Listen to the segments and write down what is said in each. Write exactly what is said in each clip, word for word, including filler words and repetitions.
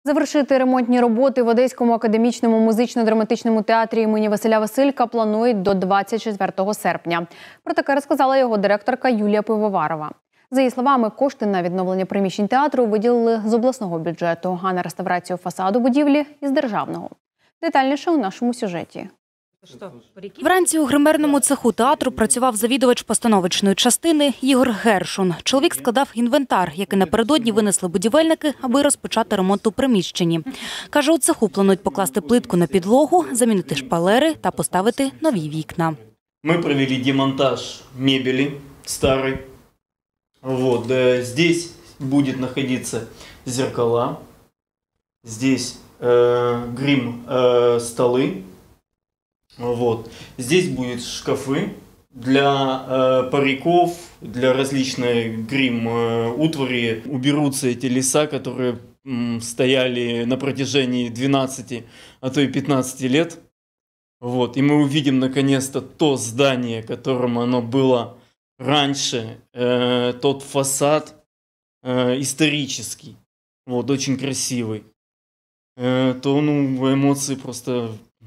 Завершити ремонтні роботи в Одеському академічному музично-драматичному театрі імені Василя Василька планують до двадцять четвертого серпня. Про таке розказала його директорка Юлія Пивоварова. За її словами, кошти на відновлення приміщень театру виділили з обласного бюджету, а на реставрацію фасаду будівлі – із державного. Детальніше у нашому сюжеті. Вранці у гримерному цеху театру працював завідувач постановочної частини Ігор Гершун. Чоловік складав інвентар, який напередодні винесли будівельники, аби розпочати ремонт у приміщенні. Каже, у цеху планують покласти плитку на підлогу, замінити шпалери та поставити нові вікна. Ми провели демонтаж мебелі старої. Вот. Здесь будет находиться зеркала, здесь э, грим э, столы. Вот. Здесь будут шкафы для э, париков, для различной грим-утвари. Уберутся эти леса, которые м, стояли на протяжении двенадцати, а то и пятнадцати лет. Вот. И мы увидим наконец-то то здание, которым оно было раньше, э, тот фасад э, исторический, вот, очень красивый. Э, то ну, эмоции просто...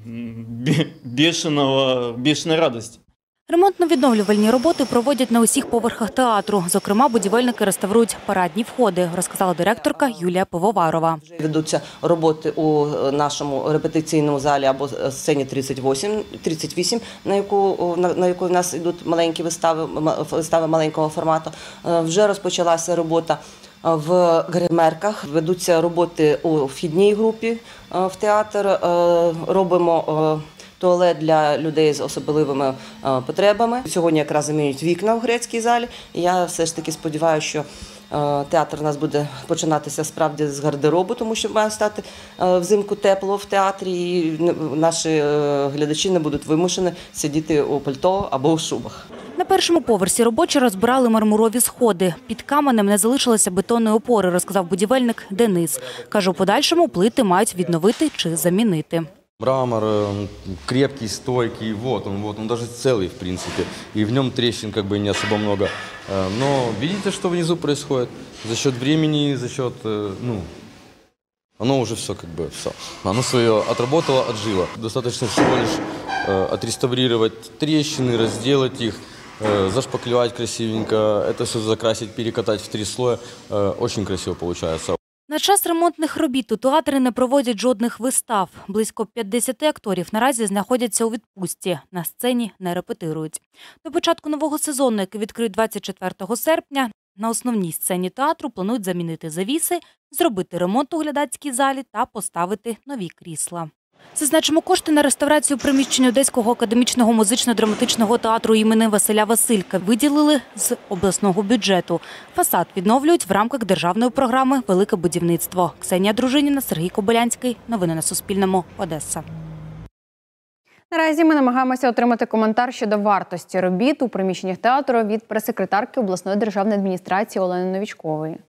Бешеного, бешеної радості. Ремонтно-відновлювальні роботи проводять на усіх поверхах театру. Зокрема, будівельники реставрують парадні входи, розказала директорка Юлія Пивоварова. Ведуться роботи у нашому репетиційному залі або сцені тридцять вісім, на яку, на яку в нас йдуть маленькі вистави, вистави маленького формату. Вже розпочалася робота в гримерках, ведуться роботи у вхідній групі в театр, робимо туалет для людей з особливими потребами. Сьогодні якраз замінюють вікна в грецькій залі. Я все ж таки сподіваюся, що театр у нас буде починатися справді з гардеробу, тому що має стати взимку тепло в театрі, і наші глядачі не будуть вимушені сидіти у пальто або у шубах. На першому поверсі робочі розбирали мармурові сходи. Під каменем не залишилося бетонної опори, розказав будівельник Денис. Каже, у подальшому плити мають відновити чи замінити. Мрамор крепкий, стойкий, вот он, вот он даже целый, в принципе. И в нем трещин как бы не особо много. Но видите, что внизу происходит? За счет времени, за счет, ну, оно уже все как бы, все. Оно свое отработало, отжило. Достаточно всего лишь отреставрировать трещины, разделать их, зашпаклевать красивенько, это все закрасить, перекатать в три слоя. Очень красиво получается. На час ремонтних робіт у театрі не проводять жодних вистав. Близько п'ятдесяти акторів наразі знаходяться у відпустці. На сцені не репетирують. До початку нового сезону, який відкриють двадцять четвертого серпня, на основній сцені театру планують замінити завіси, зробити ремонт у глядацькій залі та поставити нові крісла. Зазначимо, кошти на реставрацію приміщень Одеського академічного музично-драматичного театру імені Василя Василька виділили з обласного бюджету. Фасад відновлюють в рамках державної програми «Велике будівництво». Ксенія Дружиніна, Сергій Кобилянський. Новини на Суспільному. Одеса. Наразі ми намагаємося отримати коментар щодо вартості робіт у приміщеннях театру від прес-секретарки обласної державної адміністрації Олени Новічкової.